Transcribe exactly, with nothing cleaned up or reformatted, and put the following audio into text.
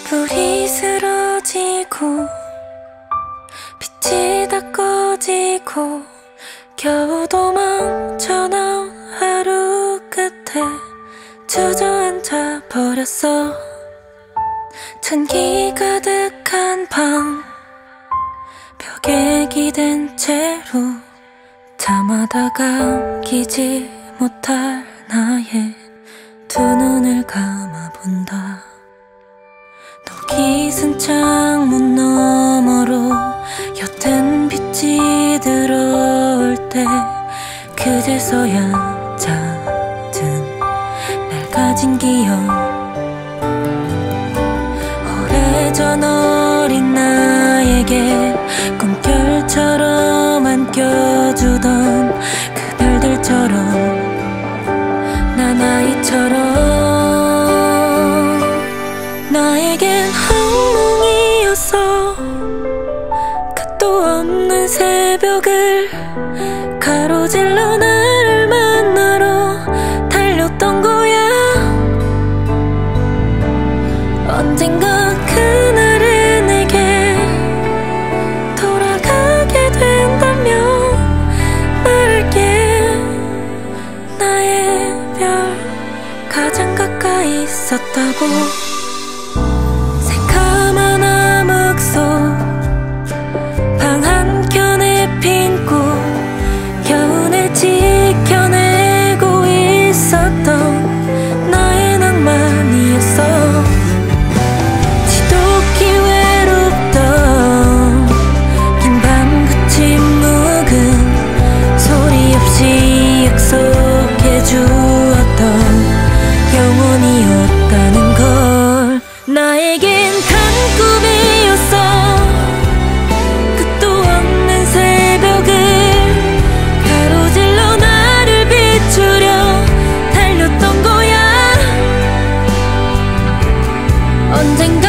불이 쓰러지고 빛이 다 꺼지고 겨우 도망쳐 나온 하루 끝에 주저앉아 버렸어. 찬기 가득한 방 벽에 기댄 채로 잠하다가 끼지 못할 나의 두 눈을 감아본다. 녹이 쓴 창문 너머로 옅은 빛이 들어올 때 그제서야 잦은 날 가진 기억, 오래전 어린 나에게 꿈결처럼 안겨주던 그 별들처럼 난 아이처럼 나에겐 악몽이었어. 끝도 없는 새벽을 가로질러 나를 만나러 달렸던 거야. 언젠가 그날의 내게 돌아가게 된다면 말할게. 나의 별 가장 가까이 있었다고. 새카만 암흑 속 방 한켠에 핀 꽃 겨우 날 지켜내고 있었던 나의 낭만이었어. 지독히 외롭던 긴 밤 그 침묵은 소리 없이 약속해 주었던 영원이었다는 걸. 나에겐 단 꿈이었어. 끝도 없는 새벽을 가로질러 나를 비추려 달렸던 거야. 언젠가